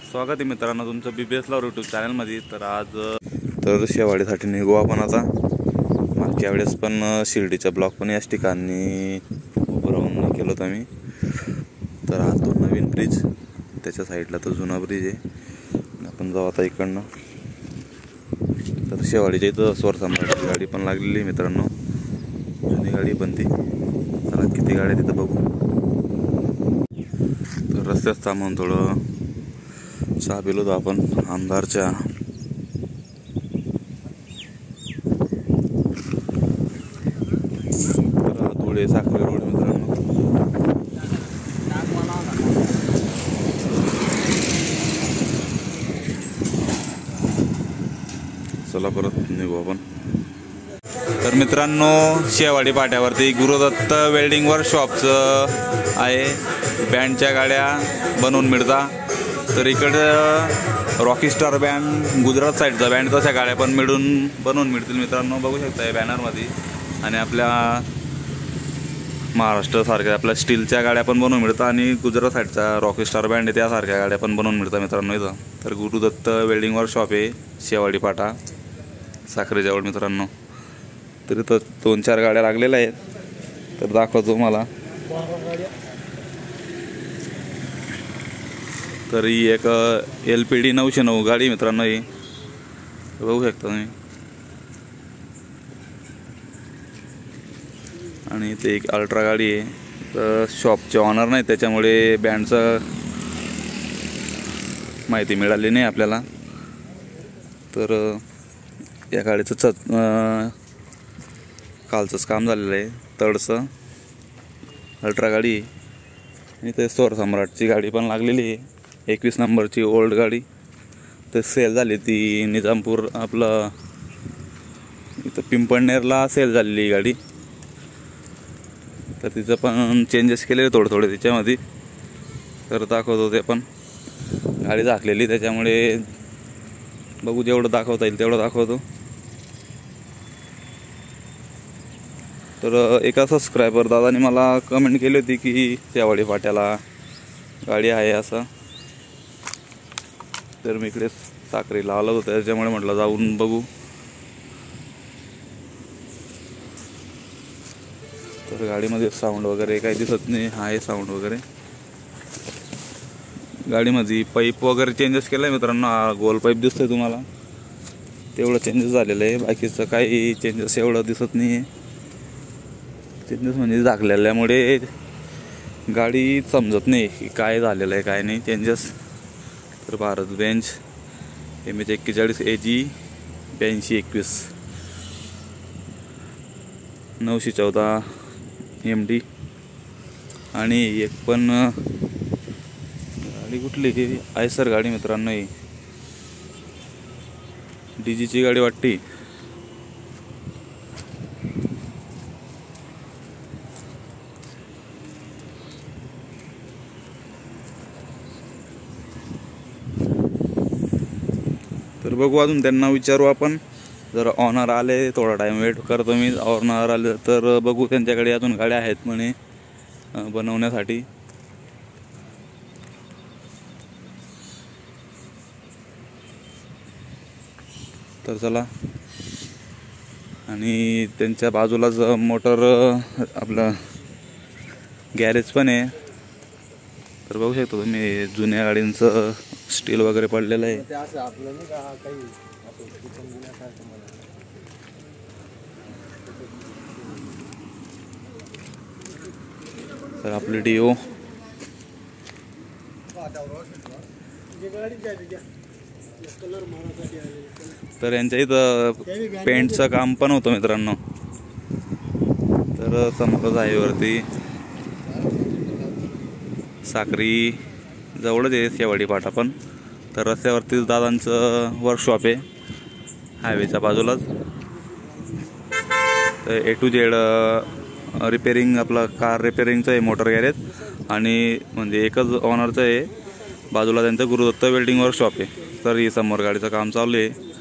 स्वागत आहे मित्रांनो तुमचं BBS लवर यूट्यूब चॅनलमध्ये। तर आज शेवाडीसाठी निघू आपण आता। मागच्या वेळेस पण शिर्डीचा ब्लॉग पण याच ठिकाणी उभं राहून केलं होतं आम्ही। तर आज तो नवीन ब्रिज, त्याच्या साईडला तो जुना ब्रिज आहे। आपण जाऊ आता इकडनं। तर शेवाडीच्या इथं स्वर सम्राटची गाडी पण लागलेली आहे मित्रांनो, जुनी गाडी पण ती। चला किती गाड्या तिथं बघू। तर रस्त्यात थांबून थोडं चहा पिलो होतो आपण आमदारच्या। धुळे साखरे रोड मित्रांनो। चला परत निघू आपण। तर मित्रांनो शेवाडी पाट्यावरती गुरुदत्त वेल्डिंग वर्कशॉपचं आहे, बँडच्या गाड्या बनवून मिळतात। तर इकडं रॉकीस्टार बँड गुजरात साईडचा बँड तशा गाड्या पण बनवून मिळतील मित्रांनो, बघू शकता बॅनरमध्ये। आणि आपल्या महाराष्ट्र सारख्या आपल्या स्टीलच्या गाड्या पण बनवून मिळतात आणि गुजरात साईडचा रॉकीस्टार बँड आहे त्यासारख्या गाड्या पण बनवून मिळतात मित्रांनो इथं। तर गुरुदत्त वेल्डिंग वर्कशॉप आहे शेवाडी पाटा साखरेजवळ मित्रांनो। तर इथं 2-4 गाड्या लागलेल्या आहेत, तर दाखवतो मला। तर ही एक LPD 909 गाडी मित्रांनो, ही बघू शकता तुम्ही। आणि ते एक अल्ट्रा गाडी आहे। तर शॉपचे ऑनर नाही त्याच्यामुळे बँडचं माहिती मिळाली नाही आपल्याला। तर या गाडीचं कालचंच काम झालेलं आहे, तडचं अल्ट्रा गाडी। आणि ते स्वर सम्राटची गाडी पण लागलेली आहे, 21 नंबरची ओल्ड गाडी। तर सेल झाली ती निजामपूर आपलं इथं पिंपळनेरला सेल झालेली गाडी। तर तिचं पण चेंजेस केलेले थोडे तिच्यामध्ये, तर दाखवतो ते पण। गाडी झाकलेली त्याच्यामुळे बघू जेवढं दाखवता येईल तेवढं दाखवतो। तर एका सबस्क्रायबर दादाने मला कमेंट केली होती की शेवाडी फाट्याला गाडी आहे असं। तर मी इकडे साखरेला आलो होतो त्याच्यामुळे म्हटलं जाऊन बघू। तर गाडीमध्ये साऊंड वगैरे काही दिसत नाही, आहे साऊंड वगैरे। गाडीमध्ये पाईप वगैरे चेंजेस केलं आहे मित्रांनो, हा गोल पाईप दिसतोय तुम्हाला, तेवढं चेंजेस झालेलं आहे। बाकीचं काही चेंजेस एवढं दिसत नाही आहे। चेंजेस म्हणजे झाकलेल्यामुळे गाडी समजत नाही की काय झालेलं आहे काय नाही चेंजेस। तर Bharat bench MH 41 AG 8221 914 MD। आणि एक पण गाडी कुठली की आयसर गाडी मित्रांनो, ही DGची गाडी वाटते। तर बघू अजून त्यांना विचारू आपण। जर ऑनर आले थोडा टाइम वेट करतो मी, ऑनर आले तर बघू त्यांच्याकडे अजून गाड्या आहेत म्हणे बनवण्यासाठी। तर चला। आणि त्यांच्या बाजूलाच मोटर आपलं गॅरेज पण आहे। तर बघू शकतो तुम्ही जुन्या गाडींचं स्टील वगैरे पडलेलं आहे। तर आपली DO तर यांच्या इथं पेंटचं काम पण होतं मित्रांनो। तर समोरच हायवेवरती साखरी जवळच आहे शेवाडी पाटा पण। तर रस्त्यावरतीच दादांचं वर्कशॉप आहे हायवेच्या बाजूलाच। तर A to Z रिपेरिंग आपलं कार रिपेरिंगचं आहे, मोटर गॅरेज। आणि म्हणजे एकच ऑनरचं आहे, बाजूला त्यांचं गुरुदत्त वेल्डिंग वर्कशॉप आहे। तर ही समोर गाडीचं काम चालू आहे।